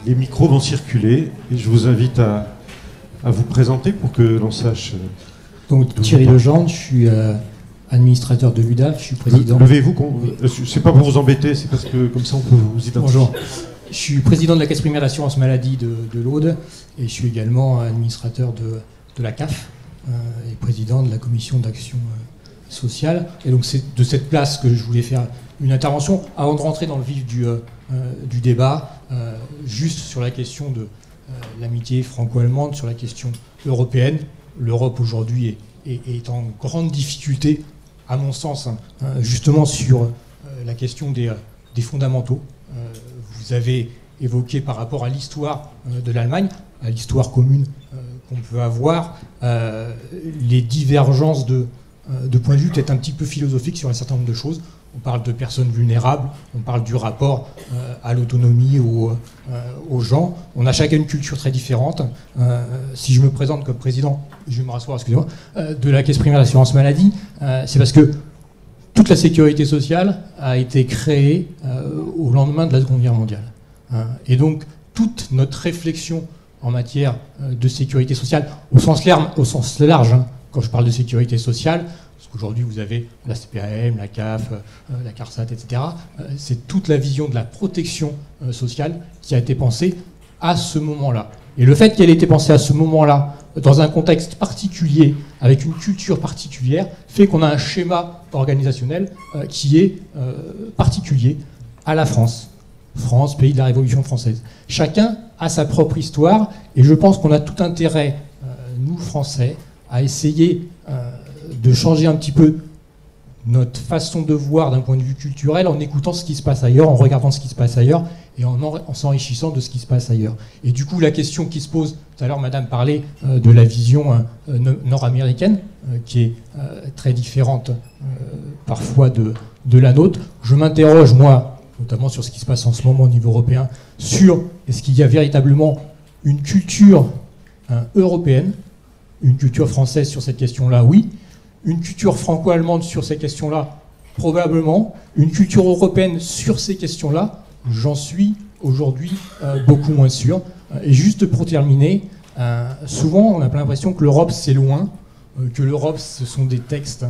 les micros vont circuler et je vous invite à vous présenter pour que l'on sache. Donc Thierry Legendre, je suis administrateur de l'UDAF, je suis président. Levez-vous, c'est pas pour vous embêter, c'est parce que comme ça on peut vous identifier. Bonjour. Je suis président de la Caisse primaire d'assurance maladie de l'Aude et je suis également administrateur de la CAF et président de la commission d'action sociale. Et donc c'est de cette place que je voulais faire une intervention avant de rentrer dans le vif du débat, juste sur la question de l'amitié franco-allemande, sur la question européenne. L'Europe aujourd'hui est en grande difficulté, à mon sens, justement sur la question des fondamentaux. Vous avez évoqué par rapport à l'histoire de l'Allemagne, à l'histoire commune qu'on peut avoir, les divergences de point de vue peut-être un petit peu philosophiques sur un certain nombre de choses. On parle de personnes vulnérables, on parle du rapport à l'autonomie, aux gens. On a chacun une culture très différente. Si je me présente comme président, je vais me rasseoir, excusez-moi, de la Caisse primaire d'assurance maladie, c'est parce que toute la sécurité sociale a été créée au lendemain de la Seconde Guerre mondiale. Et donc, toute notre réflexion en matière de sécurité sociale, au sens large, quand je parle de sécurité sociale, parce qu'aujourd'hui vous avez la CPAM, la CAF, la CARSAT, etc. C'est toute la vision de la protection sociale qui a été pensée à ce moment-là. Et le fait qu'elle ait été pensée à ce moment-là, dans un contexte particulier, avec une culture particulière, fait qu'on a un schéma organisationnel qui est particulier à la France. France, pays de la Révolution française. Chacun a sa propre histoire, et je pense qu'on a tout intérêt, nous Français, à essayer de changer un petit peu notre façon de voir d'un point de vue culturel en écoutant ce qui se passe ailleurs, en regardant ce qui se passe ailleurs et en s'enrichissant de ce qui se passe ailleurs. Et du coup, la question qui se pose, tout à l'heure Madame parlait de la vision nord-américaine, qui est très différente parfois de la nôtre. Je m'interroge, moi, notamment sur ce qui se passe en ce moment au niveau européen, sur est-ce qu'il y a véritablement une culture européenne, une culture française sur cette question-là, oui. Une culture franco-allemande sur ces questions-là, probablement. Une culture européenne sur ces questions-là, j'en suis aujourd'hui beaucoup moins sûr. Et juste pour terminer, souvent on a l'impression que l'Europe c'est loin, que l'Europe ce sont des textes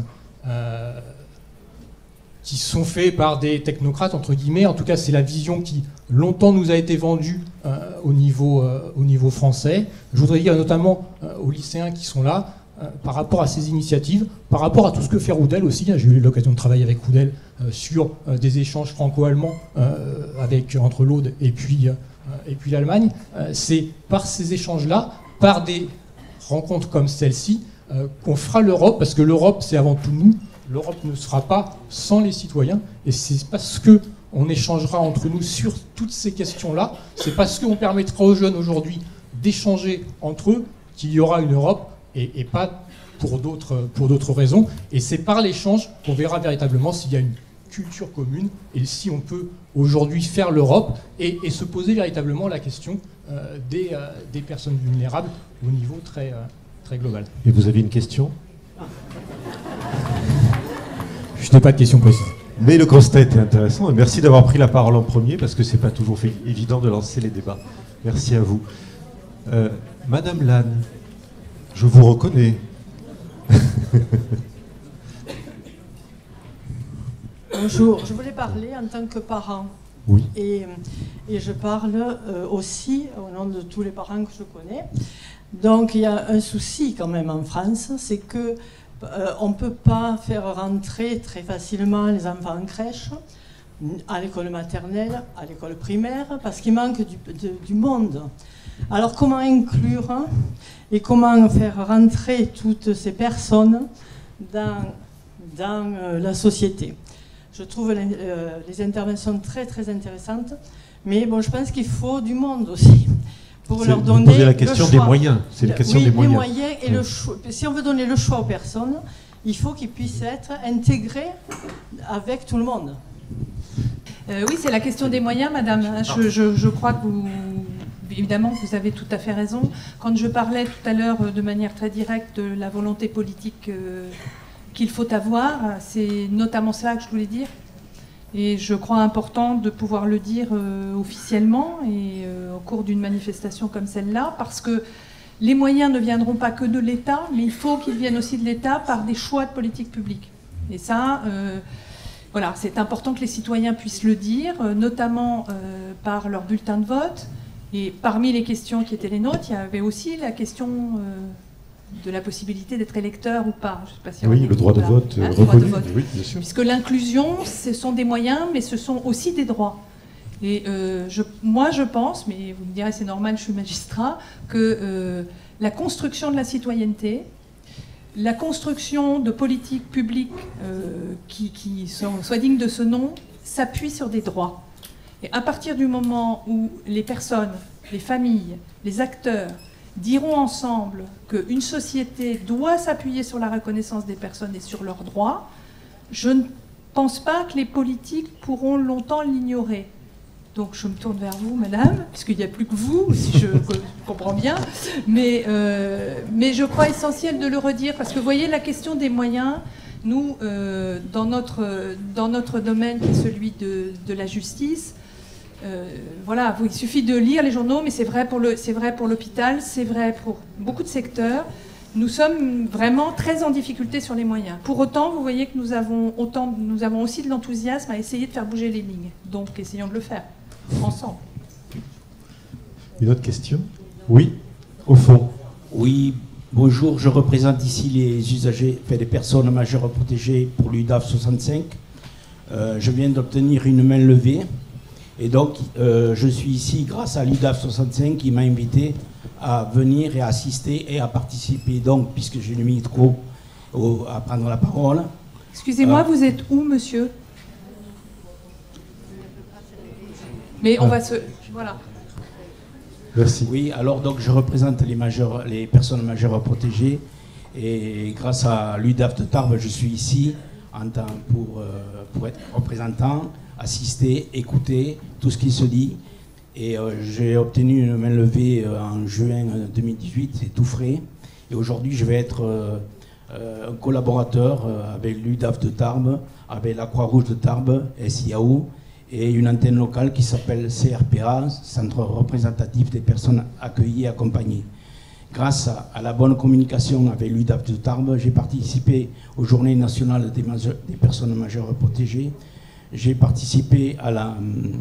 qui sont faits par des technocrates, entre guillemets. En tout cas, c'est la vision qui longtemps nous a été vendue au niveau français. Je voudrais dire notamment aux lycéens qui sont là, par rapport à ces initiatives, par rapport à tout ce que fait Rudel aussi. J'ai eu l'occasion de travailler avec Rudel sur des échanges franco-allemands entre l'Aude et puis l'Allemagne. C'est par ces échanges-là, par des rencontres comme celle-ci, qu'on fera l'Europe, parce que l'Europe, c'est avant tout nous. L'Europe ne sera pas sans les citoyens, et c'est parce qu'on échangera entre nous sur toutes ces questions-là, c'est parce qu'on permettra aux jeunes aujourd'hui d'échanger entre eux qu'il y aura une Europe, et pas pour d'autres raisons. Et c'est par l'échange qu'on verra véritablement s'il y a une culture commune, et si on peut aujourd'hui faire l'Europe, et se poser véritablement la question des personnes vulnérables au niveau très, très global. Et vous avez une question ? Je n'ai pas de question précise. Mais le constat était intéressant. Et merci d'avoir pris la parole en premier, parce que c'est pas toujours évident de lancer les débats. Merci à vous. Madame Lannes, je vous reconnais. Bonjour, je voulais parler en tant que parent. Oui. Et je parle aussi au nom de tous les parents que je connais. Donc il y a un souci quand même en France, c'est que on ne peut pas faire rentrer très facilement les enfants en crèche, à l'école maternelle, à l'école primaire, parce qu'il manque du monde. Alors comment inclure et comment faire rentrer toutes ces personnes dans la société? Je trouve les interventions très très intéressantes, mais bon, je pense qu'il faut du monde aussi. Pour leur donner vous posez la question le choix. des moyens. C'est la question des moyens. Les moyens et le choix. Si on veut donner le choix aux personnes, il faut qu'ils puissent être intégrés avec tout le monde. Oui, c'est la question des moyens, madame. Je crois que évidemment, vous avez tout à fait raison. Quand je parlais tout à l'heure de manière très directe de la volonté politique qu'il faut avoir, c'est notamment cela que je voulais dire. Et je crois important de pouvoir le dire officiellement et au cours d'une manifestation comme celle-là, parce que les moyens ne viendront pas que de l'État, mais il faut qu'ils viennent aussi de l'État par des choix de politique publique. Et ça, voilà, c'est important que les citoyens puissent le dire, notamment par leur bulletin de vote. Et parmi les questions qui étaient les nôtres, il y avait aussi la question de la possibilité d'être électeur ou pas. Je sais pas si oui, le droit de vote reconnu. Oui, bien sûr. Puisque l'inclusion, ce sont des moyens, mais ce sont aussi des droits. Et moi, je pense, mais vous me direz c'est normal, je suis magistrat, que la construction de la citoyenneté, la construction de politiques publiques qui soient dignes de ce nom, s'appuie sur des droits. Et à partir du moment où les personnes, les familles, les acteurs diront ensemble qu'une société doit s'appuyer sur la reconnaissance des personnes et sur leurs droits, je ne pense pas que les politiques pourront longtemps l'ignorer. Donc je me tourne vers vous, madame, puisqu'il n'y a plus que vous, si je comprends bien. Mais je crois essentiel de le redire, parce que vous voyez, la question des moyens, nous, dans notre domaine, qui est celui de la justice, voilà, il suffit de lire les journaux, mais c'est vrai pour l'hôpital, c'est vrai pour beaucoup de secteurs. Nous sommes vraiment très en difficulté sur les moyens. Pour autant, vous voyez que nous avons aussi de l'enthousiasme à essayer de faire bouger les lignes. Donc, essayons de le faire, ensemble. Une autre question? Oui, au fond. Oui, bonjour, je représente ici les usagers, les personnes majeures protégées pour l'UDAF 65. Je viens d'obtenir une main levée. Et donc, je suis ici grâce à l'UDAF 65 qui m'a invité à venir et à assister et à participer, donc, puisque j'ai le micro, à prendre la parole. Excusez-moi, vous êtes où, monsieur? Mais on va se... Voilà. Merci. Oui, alors donc je représente les personnes majeures protégées. Et grâce à l'UDAF de Tarbes, je suis ici pour être représentant, assister, écouter tout ce qui se dit. Et j'ai obtenu une main levée en juin 2018, c'est tout frais. Et aujourd'hui, je vais être un collaborateur avec l'UDAF de Tarbes, avec la Croix-Rouge de Tarbes, SIAO, et une antenne locale qui s'appelle CRPA, Centre représentatif des personnes accueillies et accompagnées. Grâce à la bonne communication avec l'UDAF de Tarbes, j'ai participé aux Journées nationales des personnes majeures protégées. J'ai participé à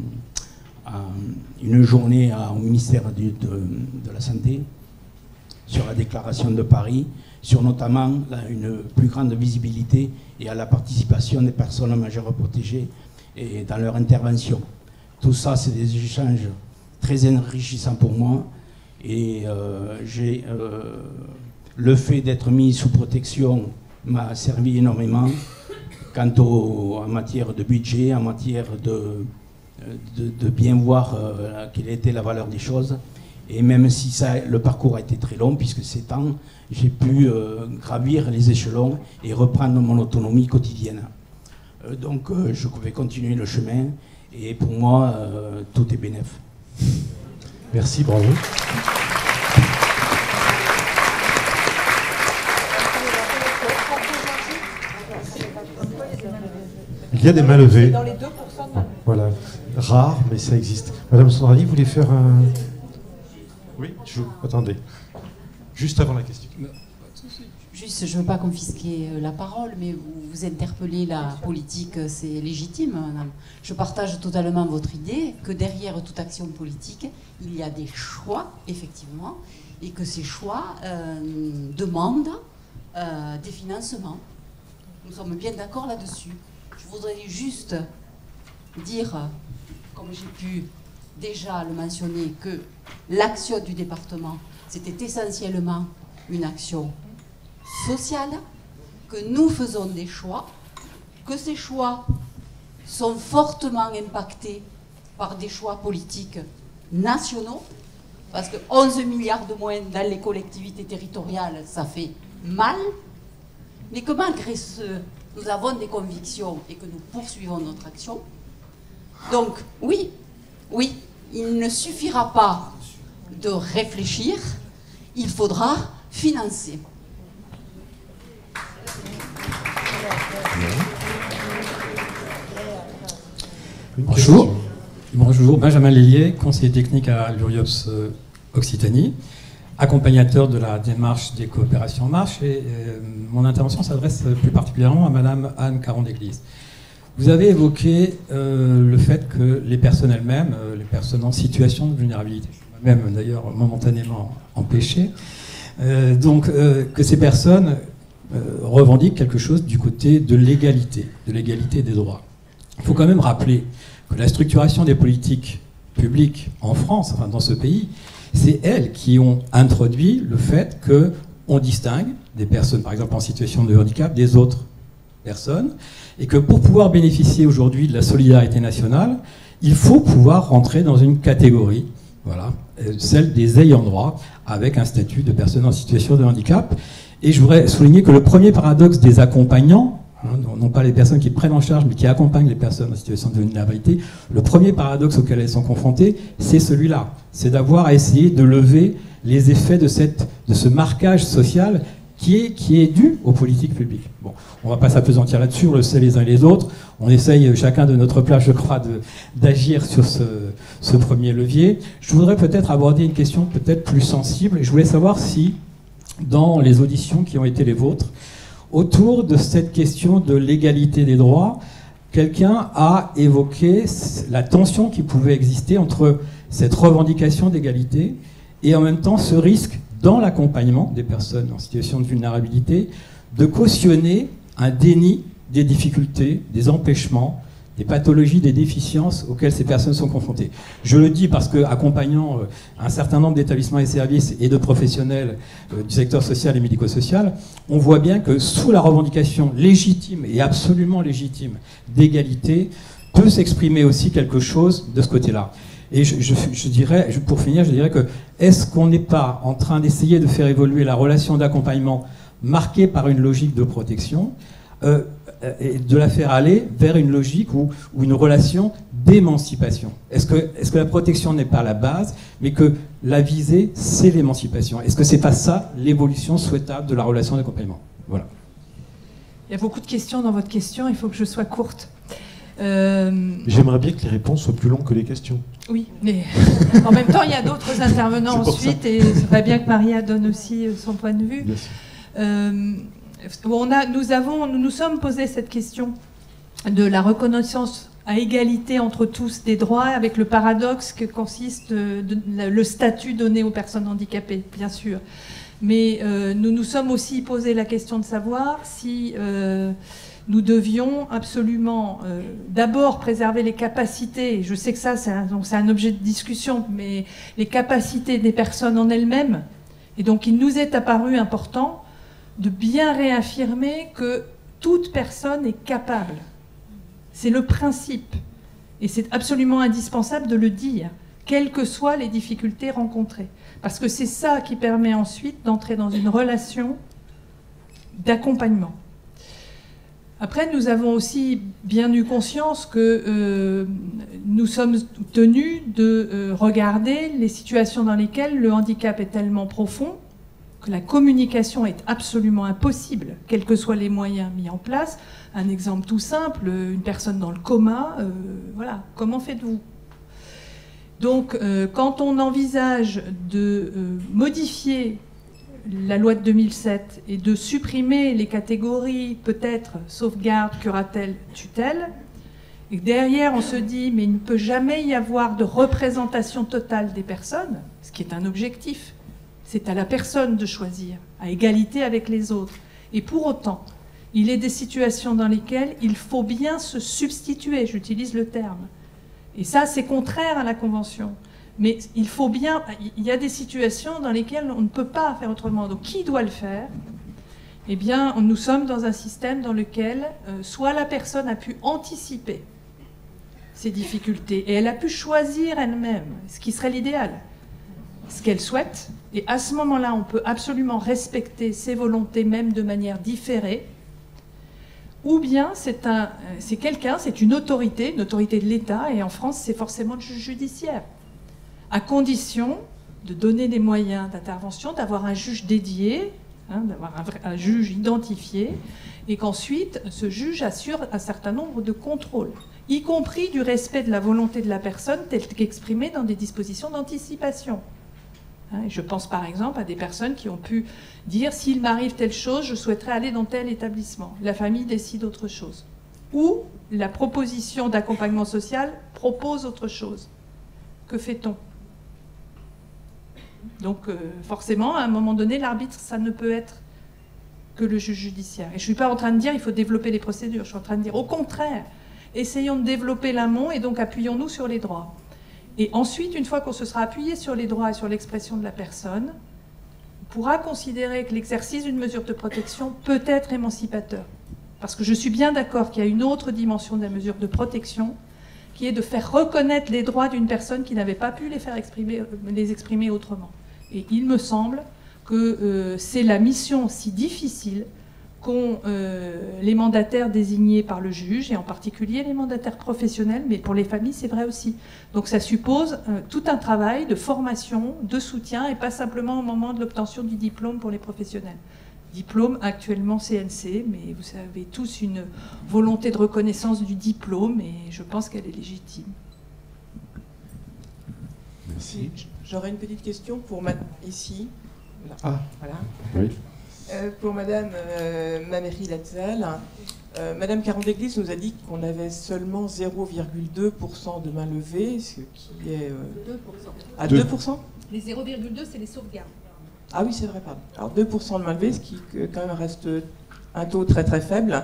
une journée au ministère de la Santé sur la déclaration de Paris, sur notamment une plus grande visibilité et à la participation des personnes majeures protégées et dans leur intervention. Tout ça, c'est des échanges très enrichissants pour moi. Et le fait d'être mis sous protection m'a servi énormément en matière de budget, en matière de bien voir quelle était la valeur des choses. Et même si le parcours a été très long, puisque c'est temps, j'ai pu gravir les échelons et reprendre mon autonomie quotidienne. Donc je vais continuer le chemin et pour moi, tout est bénef. Merci, bravo. Il y a des mains levées. Dans les 2% de mains. Voilà, rare, mais ça existe. Madame Sandrani, vous voulez faire un... Oui, attendez. Juste avant la question. Juste, je ne veux pas confisquer la parole, mais vous interpellez la politique, c'est légitime, madame. Je partage totalement votre idée que derrière toute action politique, il y a des choix, effectivement, et que ces choix demandent des financements. Nous sommes bien d'accord là-dessus. Je voudrais juste dire, comme j'ai pu déjà le mentionner, que l'action du département, c'était essentiellement une action sociale, que nous faisons des choix, que ces choix sont fortement impactés par des choix politiques nationaux, parce que 11 milliards de moins dans les collectivités territoriales, ça fait mal, mais que malgré ce, nous avons des convictions et que nous poursuivons notre action. Donc, oui, il ne suffira pas de réfléchir, il faudra financer. Bonjour. question. Bonjour, Benjamin Lélier, conseiller technique à l'URIOPS Occitanie, accompagnateur de la démarche des coopérations en marche, et mon intervention s'adresse plus particulièrement à Madame Anne Caron-d'Église. Vous avez évoqué le fait que les personnes elles-mêmes, les personnes en situation de vulnérabilité, moi-même d'ailleurs momentanément empêché, que ces personnes revendiquent quelque chose du côté de l'égalité des droits. Il faut quand même rappeler que la structuration des politiques publiques en France, enfin dans ce pays, c'est elles qui ont introduit le fait qu'on distingue des personnes, par exemple en situation de handicap, des autres personnes, et que pour pouvoir bénéficier aujourd'hui de la solidarité nationale, il faut pouvoir rentrer dans une catégorie, voilà, celle des ayants droit, avec un statut de personne en situation de handicap. Et je voudrais souligner que le premier paradoxe des accompagnants, non pas les personnes qui prennent en charge, mais qui accompagnent les personnes en situation de vulnérabilité, le premier paradoxe auquel elles sont confrontées, c'est celui-là. C'est d'avoir à essayer de lever les effets de ce marquage social qui est dû aux politiques publiques. Bon, on ne va pas s'appesantir là-dessus, on le sait les uns et les autres. On essaye chacun de notre place, je crois, d'agir sur ce premier levier. Je voudrais peut-être aborder une question peut-être plus sensible. Je voulais savoir si, dans les auditions qui ont été les vôtres, autour de cette question de l'égalité des droits, quelqu'un a évoqué la tension qui pouvait exister entre cette revendication d'égalité et en même temps ce risque dans l'accompagnement des personnes en situation de vulnérabilité de cautionner un déni des difficultés, des empêchements, des pathologies, des déficiences auxquelles ces personnes sont confrontées. Je le dis parce qu'accompagnant un certain nombre d'établissements et services et de professionnels du secteur social et médico-social, on voit bien que sous la revendication légitime et absolument légitime d'égalité, peut s'exprimer aussi quelque chose de ce côté-là. Et je dirais, pour finir, je dirais que est-ce qu'on n'est pas en train d'essayer de faire évoluer la relation d'accompagnement marquée par une logique de protection et de la faire aller vers une logique ou une relation d'émancipation. Est-ce que la protection n'est pas la base, mais que la visée, c'est l'émancipation? Est-ce que c'est pas ça l'évolution souhaitable de la relation d'accompagnement? Voilà. Il y a beaucoup de questions dans votre question, il faut que je sois courte. J'aimerais bien que les réponses soient plus longues que les questions. Oui, mais en même temps, il y a d'autres intervenants ensuite, et ce serait bien que Maria donne aussi son point de vue. Nous nous sommes posé cette question de la reconnaissance à égalité entre tous des droits, avec le paradoxe que consiste le statut donné aux personnes handicapées, bien sûr. Mais nous nous sommes aussi posé la question de savoir si nous devions absolument d'abord préserver les capacités, je sais que ça c'est un objet de discussion, mais les capacités des personnes en elles-mêmes. Et donc il nous est apparu important de bien réaffirmer que toute personne est capable. C'est le principe. Et c'est absolument indispensable de le dire, quelles que soient les difficultés rencontrées. Parce que c'est ça qui permet ensuite d'entrer dans une relation d'accompagnement. Après, nous avons aussi bien eu conscience que nous sommes tenus de regarder les situations dans lesquelles le handicap est tellement profond que la communication est absolument impossible, quels que soient les moyens mis en place. Un exemple tout simple, une personne dans le coma, voilà, comment faites-vous? Donc, quand on envisage de modifier la loi de 2007 et de supprimer les catégories, peut-être, sauvegarde, curatelle, tutelle, et que derrière on se dit, mais il ne peut jamais y avoir de représentation totale des personnes, ce qui est un objectif. C'est à la personne de choisir, à égalité avec les autres. Et pour autant, il est des situations dans lesquelles il faut bien se substituer, j'utilise le terme. Et ça, c'est contraire à la Convention. Mais il faut bien... Il y a des situations dans lesquelles on ne peut pas faire autrement. Donc, qui doit le faire? Eh bien, nous sommes dans un système dans lequel soit la personne a pu anticiper ces difficultés et elle a pu choisir elle-même, ce qui serait l'idéal, ce qu'elle souhaite. Et à ce moment-là, on peut absolument respecter ses volontés, même de manière différée. Ou bien c'est une autorité de l'État, et en France, c'est forcément le juge judiciaire, à condition de donner des moyens d'intervention, d'avoir un juge dédié, d'avoir un juge identifié, et qu'ensuite, ce juge assure un certain nombre de contrôles. y compris du respect de la volonté de la personne telle qu'exprimée dans des dispositions d'anticipation. Et je pense par exemple à des personnes qui ont pu dire « s'il m'arrive telle chose, je souhaiterais aller dans tel établissement ». La famille décide autre chose. Ou la proposition d'accompagnement social propose autre chose. Que fait-on ? Donc forcément, à un moment donné, l'arbitre, ça ne peut être que le juge judiciaire. Et je ne suis pas en train de dire qu'il faut développer les procédures. Je suis en train de dire au contraire, essayons de développer l'amont et donc appuyons-nous sur les droits. Et ensuite, une fois qu'on se sera appuyé sur les droits et sur l'expression de la personne, on pourra considérer que l'exercice d'une mesure de protection peut être émancipateur. Parce que je suis bien d'accord qu'il y a une autre dimension de la mesure de protection, qui est de faire reconnaître les droits d'une personne qui n'avait pas pu les exprimer autrement. Et il me semble que c'est la mission si difficile qu'ont les mandataires désignés par le juge, et en particulier les mandataires professionnels, mais pour les familles, c'est vrai aussi. Donc ça suppose tout un travail de formation, de soutien, et pas simplement au moment de l'obtention du diplôme pour les professionnels. Diplôme actuellement CNC, mais vous avez tous une volonté de reconnaissance du diplôme, et je pense qu'elle est légitime. Merci. J'aurais une petite question pour ici. Là. Ah. Voilà. Oui. Pour Madame Maméry Latzal, Madame Caron-d'Église nous a dit qu'on avait seulement 0,2% de main levée, ce qui est... 2%. À 2%. Les 0,2, c'est les sauvegardes. Ah oui, c'est vrai, pardon. Alors 2% de main levée, ce qui quand même reste un taux très très faible.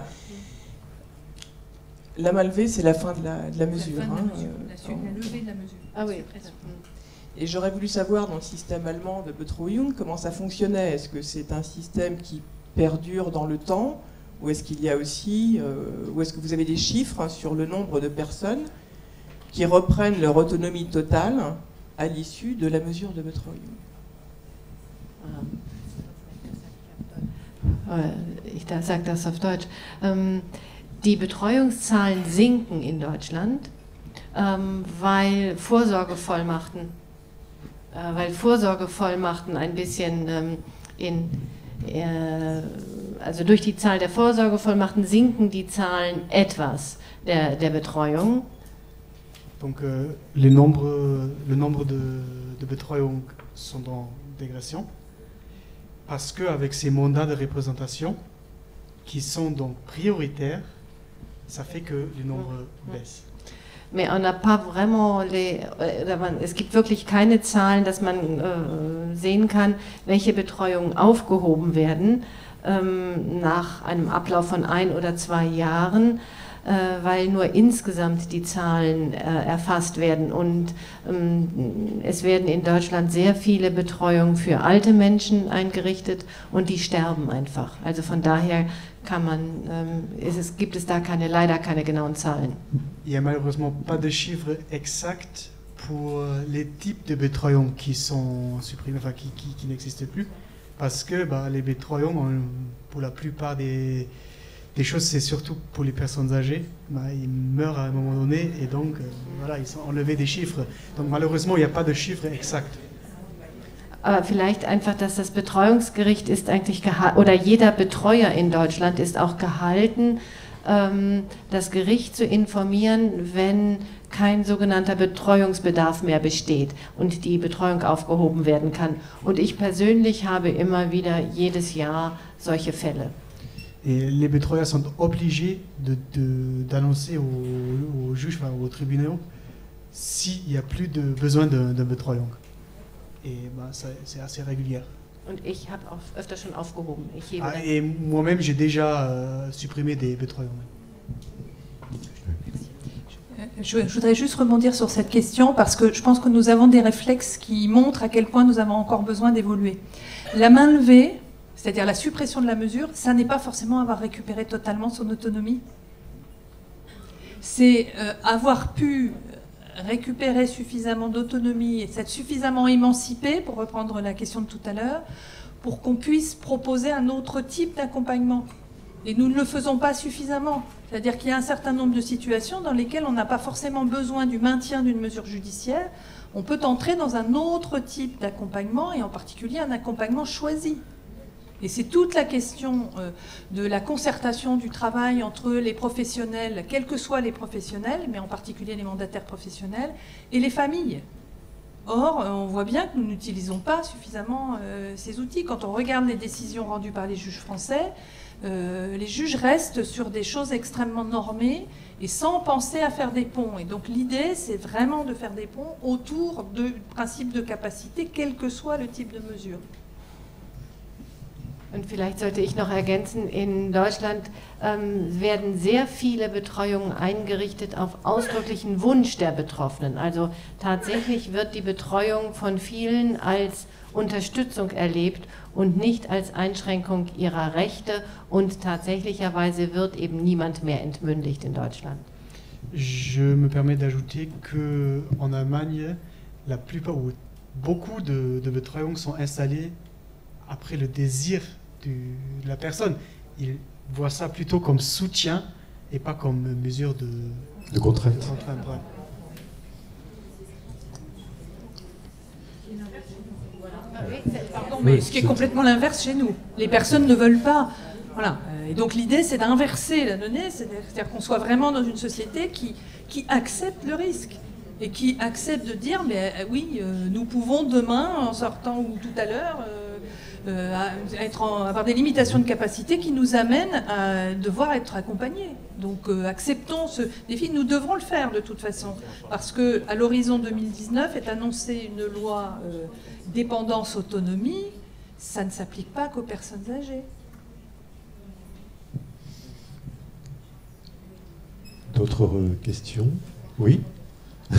La main levée, c'est la fin de la mesure. La levée de la mesure. Ah oui. Et j'aurais voulu savoir, dans le système allemand de Betreuung, comment ça fonctionnait. Est-ce que c'est un système qui perdure dans le temps, ou est-ce qu'il y a aussi, ou est-ce que vous avez des chiffres sur le nombre de personnes qui reprennent leur autonomie totale à l'issue de la mesure de Betreuung? Ich sage das auf Deutsch. Die Betreuungszahlen sinken in Deutschland, weil Vorsorgevollmachten ein bisschen also durch die Zahl der Vorsorgevollmachten sinken die Zahlen etwas der Betreuung. Donc le nombre de Betreuung sont en dégression parce qu'avec ces mandats de représentation qui sont donc prioritaires, ça fait que le nombre baisse. Mais on n'a pas vraiment es gibt wirklich keine Zahlen, dass man sehen kann, welche Betreuungen aufgehoben werden nach einem Ablauf von 1 oder 2 Jahren, weil nur insgesamt die Zahlen erfasst werden. Und es werden in Deutschland sehr viele Betreuungen für alte Menschen eingerichtet und die sterben einfach. Also von daher gibt es da leider keine genauen Zahlen. Il n'y a malheureusement pas de chiffres exacts pour les types de Betreuung qui sont supprimés, enfin qui n'existent plus, parce que les Betreuung, pour la plupart des choses, c'est surtout pour les personnes âgées. Ils meurent à un moment donné et donc voilà, ils sont enlevés des chiffres. Donc malheureusement, il n'y a pas de chiffres exacts. Aber vielleicht einfach, dass das Betreuungsgericht ist eigentlich oder jeder Betreuer in Deutschland ist auch gehalten, das Gericht zu informieren, wenn kein sogenannter Betreuungsbedarf mehr besteht und die Betreuung aufgehoben werden kann. Und ich persönlich habe immer wieder jedes Jahr solche Fälle. Et les betreuers sont obligés d'annoncer au juge, enfin, au tribunal, s'il n'y a plus de besoin de Betreuung. Et c'est assez régulier. Und ich habe auch öfter schon aufgehoben. Et moi-même, j'ai déjà supprimé des Betreuungen. Je voudrais juste rebondir sur cette question parce que je pense que nous avons des réflexes qui montrent à quel point nous avons encore besoin d'évoluer. La main levée, c'est-à-dire la suppression de la mesure, ça n'est pas forcément avoir récupéré totalement son autonomie. C'est avoir pu récupérer suffisamment d'autonomie et s'être suffisamment émancipé, pour reprendre la question de tout à l'heure, pour qu'on puisse proposer un autre type d'accompagnement. Et nous ne le faisons pas suffisamment. C'est-à-dire qu'il y a un certain nombre de situations dans lesquelles on n'a pas forcément besoin du maintien d'une mesure judiciaire. On peut entrer dans un autre type d'accompagnement, et en particulier un accompagnement choisi. Et c'est toute la question de la concertation du travail entre les professionnels, quels que soient les professionnels, mais en particulier les mandataires professionnels, et les familles. Or, on voit bien que nous n'utilisons pas suffisamment ces outils. Quand on regarde les décisions rendues par les juges français, les juges restent sur des choses extrêmement normées et sans penser à faire des ponts. Et donc l'idée, c'est vraiment de faire des ponts autour du principe de capacité, quel que soit le type de mesure. Und vielleicht sollte ich noch ergänzen, in Deutschland werden sehr viele Betreuungen eingerichtet auf ausdrücklichen Wunsch der Betroffenen. Also tatsächlich wird die Betreuung von vielen als Unterstützung erlebt und nicht als Einschränkung ihrer Rechte, und tatsächlicherweise wird eben niemand mehr entmündigt in Deutschland. Je me permets d'ajouter qu'en Allemagne, la plupart ou beaucoup de Betreuung sont installées après le désir de la personne. Ils voient ça plutôt comme soutien et pas comme mesure de contrainte. Ouais. Pardon, mais ce qui est complètement l'inverse chez nous. Les personnes ne veulent pas. Voilà. Et donc l'idée, c'est d'inverser la donnée, c'est-à-dire qu'on soit vraiment dans une société qui accepte le risque et qui accepte de dire, mais oui, nous pouvons demain, en sortant ou tout à l'heure, avoir des limitations de capacité qui nous amènent à devoir être accompagnés. Donc acceptons ce défi, nous devrons le faire de toute façon, parce qu'à l'horizon 2019 est annoncée une loi dépendance-autonomie, ça ne s'applique pas qu'aux personnes âgées. D'autres questions? Oui. Je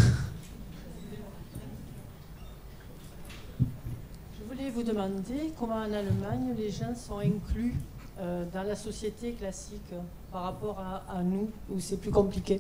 voulais vous demander comment en Allemagne les gens sont inclus dans la société classique par rapport à nous, où c'est plus compliqué.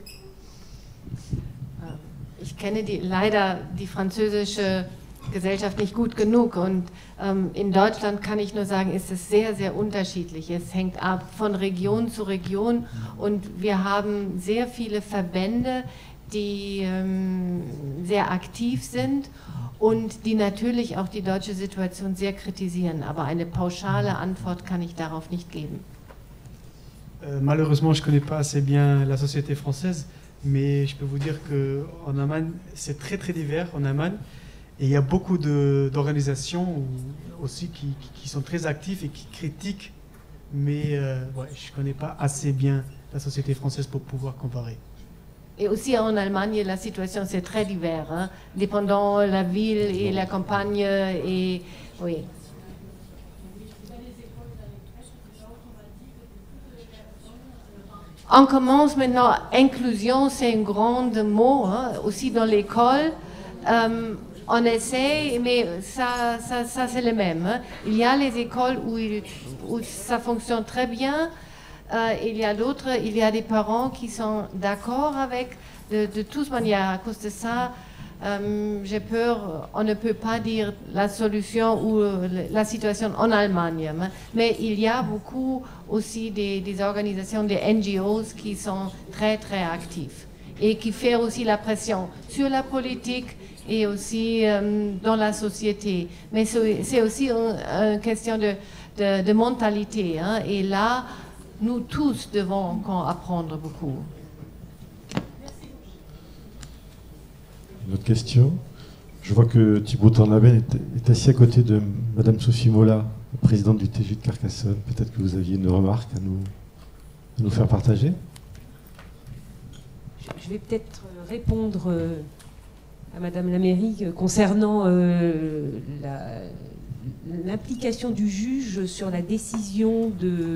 Ich kenne leider die französische Gesellschaft nicht gut genug, und in Deutschland kann ich nur sagen, ist es sehr, sehr unterschiedlich. Es hängt ab von Region zu Region, und wir haben sehr viele Verbände, die sehr aktiv sind und die natürlich auch die deutsche Situation sehr kritisieren. Aber eine pauschale Antwort kann ich darauf nicht geben. Malheureusement, je ne connais pas assez bien la société française, mais je peux vous dire qu'en Allemagne, c'est très très divers en Allemagne. Et il y a beaucoup d'organisations aussi qui sont très actives et qui critiquent, mais ouais, je ne connais pas assez bien la société française pour pouvoir comparer. Et aussi en Allemagne, la situation c'est très divers, hein, dépendant la ville et la campagne. Et oui. On commence maintenant, inclusion c'est un grand mot, hein, aussi dans l'école. On essaie, mais ça c'est le même. Hein. Il y a les écoles où ça fonctionne très bien. Il y a d'autres, il y a des parents qui sont d'accord avec. De toute manière, à cause de ça, j'ai peur, on ne peut pas dire la solution ou la situation en Allemagne. Hein. Mais il y a beaucoup aussi des organisations, des NGOs qui sont très très actives et qui font aussi la pression sur la politique et aussi dans la société. Mais c'est aussi une question de mentalité. Hein, et là, nous tous devons encore apprendre beaucoup. Une autre question? Je vois que Thibaut Tornabel est assis à côté de Madame Sophie Mola, présidente du TJ de Carcassonne. Peut-être que vous aviez une remarque à nous faire partager? Je vais peut-être répondre à Madame la mairie concernant l'implication du juge sur la décision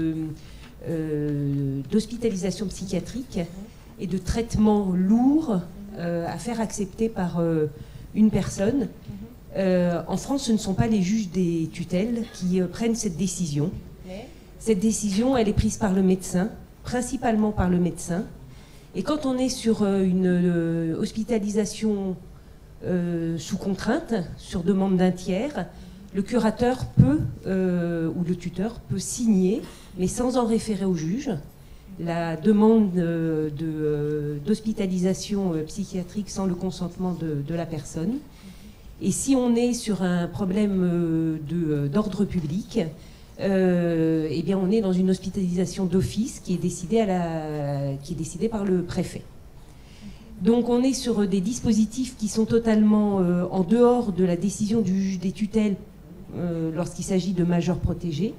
d'hospitalisation psychiatrique et de traitement lourd à faire accepter par une personne. En France, ce ne sont pas les juges des tutelles qui prennent cette décision. Cette décision, elle est prise par le médecin, principalement par le médecin. Et quand on est sur une hospitalisation sous contrainte, sur demande d'un tiers, le curateur peut, ou le tuteur peut signer, mais sans en référer au juge, la demande d'hospitalisation psychiatrique sans le consentement de la personne. Et si on est sur un problème d'ordre public, eh bien, on est dans une hospitalisation d'office qui est décidée par le préfet. Donc on est sur des dispositifs qui sont totalement en dehors de la décision du juge des tutelles lorsqu'il s'agit de majeurs protégés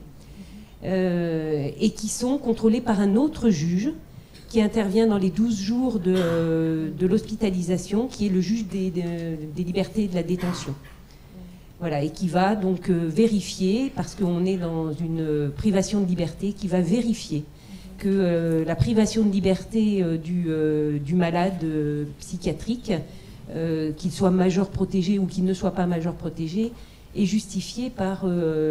et qui sont contrôlés par un autre juge qui intervient dans les 12 jours de l'hospitalisation, qui est le juge des libertés et de la détention. Voilà, et qui va donc vérifier, parce qu'on est dans une privation de liberté, qui va vérifier que la privation de liberté du malade psychiatrique, qu'il soit majeur protégé ou qu'il ne soit pas majeur protégé, est justifiée par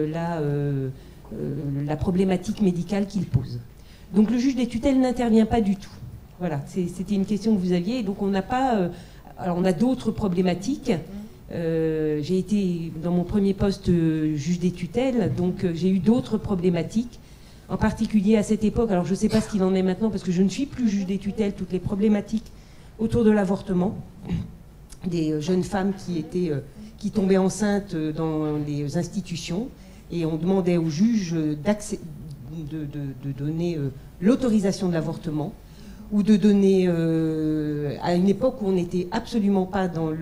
la problématique médicale qu'il pose. Donc le juge des tutelles n'intervient pas du tout. Voilà, c'était une question que vous aviez. Et donc on n'a pas... alors on a d'autres problématiques. J'ai été dans mon premier poste juge des tutelles, donc j'ai eu d'autres problématiques, en particulier à cette époque. Alors je ne sais pas ce qu'il en est maintenant parce que je ne suis plus juge des tutelles, toutes les problématiques autour de l'avortement, des jeunes femmes qui tombaient enceintes dans les institutions, et on demandait au juge de donner l'autorisation de l'avortement, ou de donner, à une époque où on n'était absolument pas dans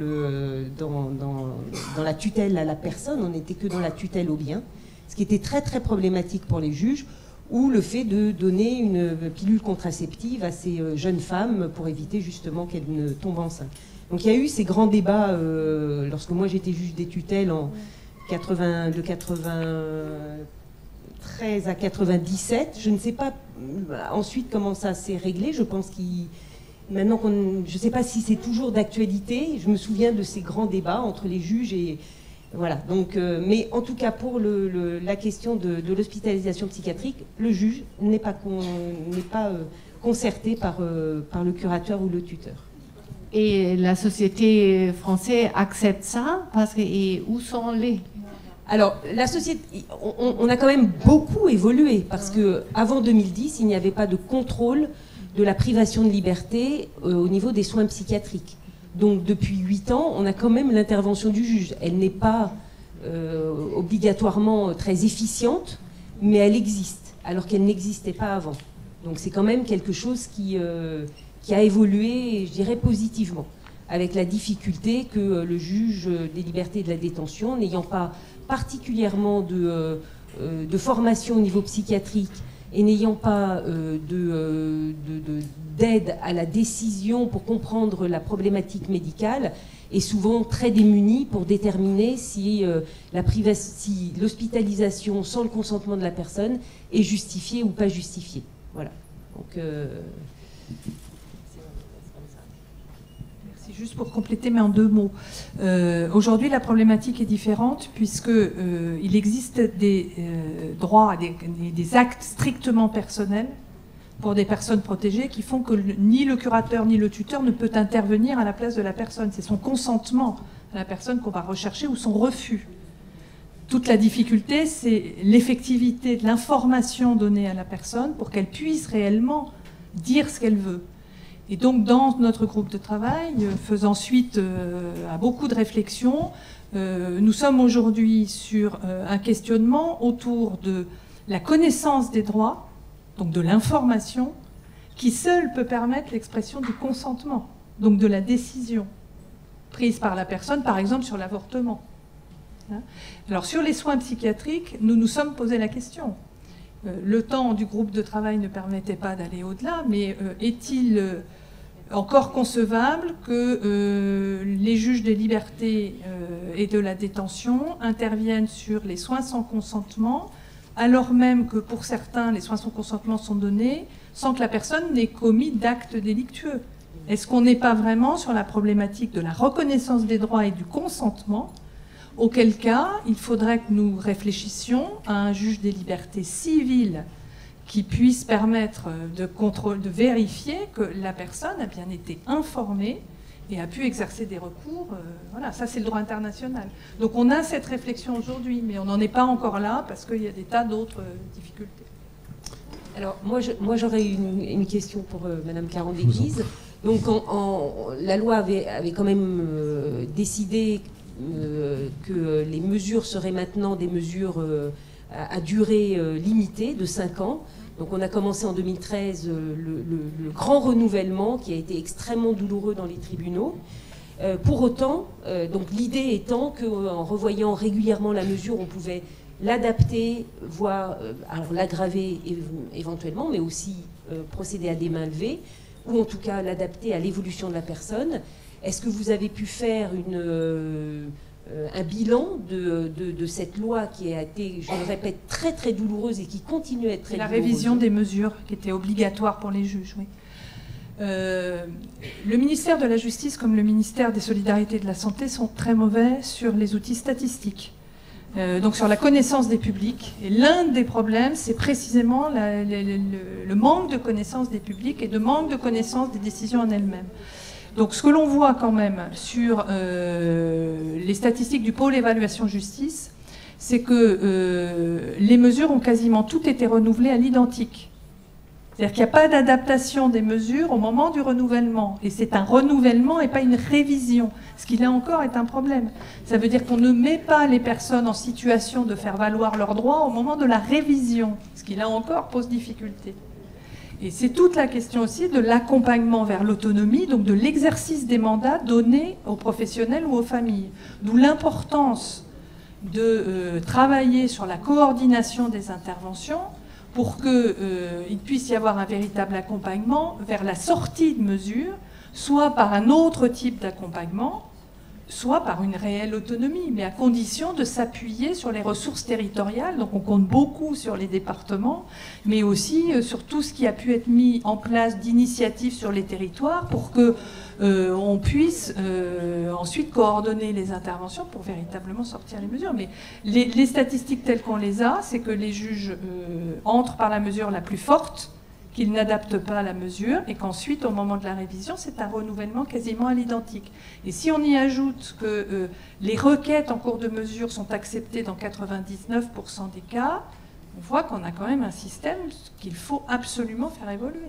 la tutelle à la personne, on n'était que dans la tutelle au bien, ce qui était très très problématique pour les juges, ou le fait de donner une pilule contraceptive à ces jeunes femmes pour éviter justement qu'elles ne tombent enceintes. Donc il y a eu ces grands débats lorsque moi j'étais juge des tutelles de 93 à 97. Je ne sais pas ensuite comment ça s'est réglé. Je pense je ne sais pas si c'est toujours d'actualité. Je me souviens de ces grands débats entre les juges et voilà. Donc, mais en tout cas pour la question de l'hospitalisation psychiatrique, le juge n'est pas concerté par le curateur ou le tuteur. Et la société française accepte ça et où sont les... Alors, la société, on a quand même beaucoup évolué parce que avant 2010, il n'y avait pas de contrôle de la privation de liberté au niveau des soins psychiatriques. Donc, depuis 8 ans, on a quand même l'intervention du juge. Elle n'est pas obligatoirement très efficiente, mais elle existe, alors qu'elle n'existait pas avant. Donc, c'est quand même quelque chose qui a évolué, je dirais, positivement, avec la difficulté que le juge des libertés et de la détention, n'ayant pas particulièrement de formation au niveau psychiatrique et n'ayant pas d'aide à la décision pour comprendre la problématique médicale, est souvent très démuni pour déterminer si l'hospitalisation sans le consentement de la personne est justifiée ou pas justifiée. Voilà. Donc, juste pour compléter, mais en 2 mots. Aujourd'hui, la problématique est différente puisque il existe des droits, des actes strictement personnels pour des personnes protégées qui font que ni le curateur ni le tuteur ne peut intervenir à la place de la personne. C'est son consentement à la personne qu'on va rechercher ou son refus. Toute la difficulté, c'est l'effectivité de l'information donnée à la personne pour qu'elle puisse réellement dire ce qu'elle veut. Et donc, dans notre groupe de travail, faisant suite à beaucoup de réflexions, nous sommes aujourd'hui sur un questionnement autour de la connaissance des droits, donc de l'information, qui seule peut permettre l'expression du consentement, donc de la décision prise par la personne, par exemple sur l'avortement. Alors, sur les soins psychiatriques, nous nous sommes posé la question. Le temps du groupe de travail ne permettait pas d'aller au-delà, mais est-il encore concevable que les juges des libertés et de la détention interviennent sur les soins sans consentement, alors même que pour certains, les soins sans consentement sont donnés sans que la personne n'ait commis d'actes délictueux? Est-ce qu'on n'est pas vraiment sur la problématique de la reconnaissance des droits et du consentement, auquel cas il faudrait que nous réfléchissions à un juge des libertés civiles qui puisse permettre de vérifier que la personne a bien été informée et a pu exercer des recours. Voilà, ça c'est le droit international. Donc on a cette réflexion aujourd'hui, mais on n'en est pas encore là parce qu'il y a des tas d'autres difficultés. Alors moi j'aurais une question pour Madame Caron-Déguise. Donc la loi avait quand même décidé que les mesures seraient maintenant des mesures à durée limitée de 5 ans. Donc on a commencé en 2013 le grand renouvellement qui a été extrêmement douloureux dans les tribunaux. Pour autant, donc l'idée étant qu'en revoyant régulièrement la mesure, on pouvait l'adapter, voire alors l'aggraver éventuellement, mais aussi procéder à des mains levées, ou en tout cas l'adapter à l'évolution de la personne. Est-ce que vous avez pu faire un bilan de cette loi qui a été, je le répète, très très douloureuse et qui continue à être très douloureuse? La révision des mesures qui était obligatoire pour les juges, oui. Le ministère de la Justice comme le ministère des Solidarités et de la Santé sont très mauvais sur les outils statistiques, donc sur la connaissance des publics. Et l'un des problèmes, c'est précisément le manque de connaissance des publics et de manque de connaissance des décisions en elles-mêmes. Donc ce que l'on voit quand même sur les statistiques du pôle évaluation justice, c'est que les mesures ont quasiment toutes été renouvelées à l'identique. C'est-à-dire qu'il n'y a pas d'adaptation des mesures au moment du renouvellement. Et c'est un renouvellement et pas une révision. Ce qui, là encore, est un problème. Ça veut dire qu'on ne met pas les personnes en situation de faire valoir leurs droits au moment de la révision. Ce qui, là encore, pose difficulté. Et c'est toute la question aussi de l'accompagnement vers l'autonomie, donc de l'exercice des mandats donnés aux professionnels ou aux familles. D'où l'importance de travailler sur la coordination des interventions pour qu'il puisse y avoir un véritable accompagnement vers la sortie de mesures, soit par un autre type d'accompagnement, soit par une réelle autonomie, mais à condition de s'appuyer sur les ressources territoriales. Donc on compte beaucoup sur les départements, mais aussi sur tout ce qui a pu être mis en place d'initiatives sur les territoires pour qu'on puisse ensuite coordonner les interventions pour véritablement sortir les mesures. Mais les statistiques telles qu'on les a, c'est que les juges entrent par la mesure la plus forte, qu'ils n'adaptent pas la mesure et qu'ensuite, au moment de la révision, c'est un renouvellement quasiment à l'identique. Et si on y ajoute que les requêtes en cours de mesure sont acceptées dans 99% des cas, on voit qu'on a quand même un système qu'il faut absolument faire évoluer.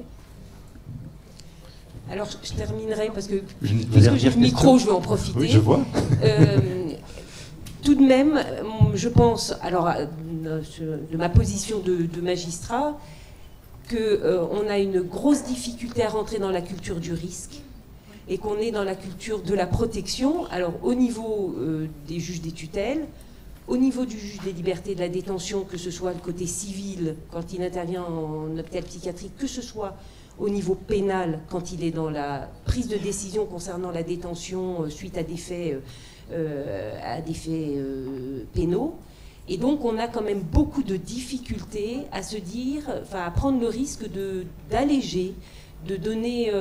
Alors, je terminerai parce que puisque j'ai le micro, je vais en profiter. Oui, je vois. Tout de même, je pense, alors, de ma position de magistrat, qu'on a une grosse difficulté à rentrer dans la culture du risque et qu'on est dans la culture de la protection. Alors au niveau des juges des tutelles, au niveau du juge des libertés et de la détention, que ce soit le côté civil quand il intervient en hôpital psychiatrique, que ce soit au niveau pénal quand il est dans la prise de décision concernant la détention suite à des faits pénaux. Et donc, on a quand même beaucoup de difficultés à se dire, enfin, à prendre le risque d'alléger, de donner,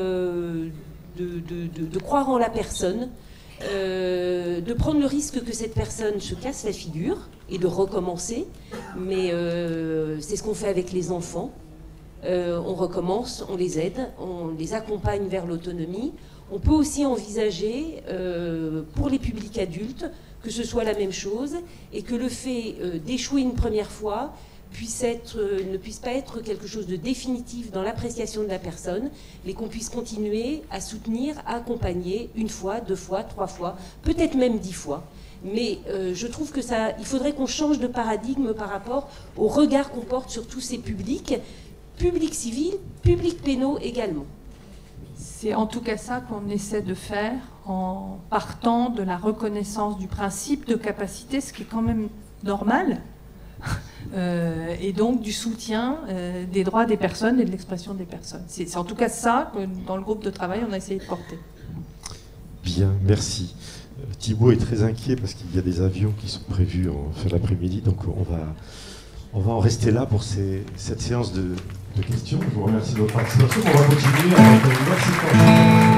de croire en la personne, de prendre le risque que cette personne se casse la figure et de recommencer. Mais c'est ce qu'on fait avec les enfants. On recommence, on les aide, on les accompagne vers l'autonomie. On peut aussi envisager, pour les publics adultes, que ce soit la même chose et que le fait d'échouer une première fois ne puisse pas être quelque chose de définitif dans l'appréciation de la personne, mais qu'on puisse continuer à soutenir, à accompagner une fois, 2 fois, 3 fois, peut-être même 10 fois. Mais je trouve que il faudrait qu'on change de paradigme par rapport au regard qu'on porte sur tous ces publics civils, publics pénaux également. C'est en tout cas ça qu'on essaie de faire en partant de la reconnaissance du principe de capacité, ce qui est quand même normal, et donc du soutien des droits des personnes et de l'expression des personnes. C'est en tout cas ça que dans le groupe de travail on a essayé de porter. Bien, merci. Thibaut est très inquiet parce qu'il y a des avions qui sont prévus en fin d'après-midi, donc on va en rester là pour cette séance de questions. Je vous remercie de votre participation. On va continuer avec une